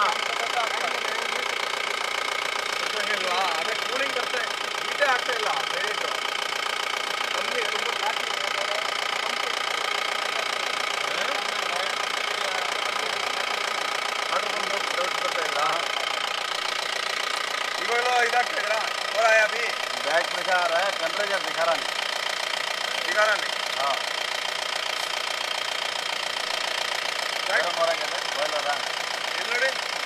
ಇಲ್ವಾ ಅದೇ ಕೂಲಿಂಗ್ ಬರ್ತಾ ಹೀಟೇ ಆಗ್ತಾ ಇಲ್ಲ ರೇಟು ಕಮ್ಮಿ ತುಂಬ ಕಾಟಿ ಡೌಟ್ ಬರ್ತಾ ಇಲ್ಲ ಇವಾಗಲೂ ಇದಾಗ್ತಾ ಇದ್ರಾ और आया अभी बैक दिखा रहा है टेम्परेचर दिखा रहा नहीं हाँ बैक गरम हो रहा है क्या बॉयल हो रहा है ಇಲ್ಲಿ ನೋಡಿ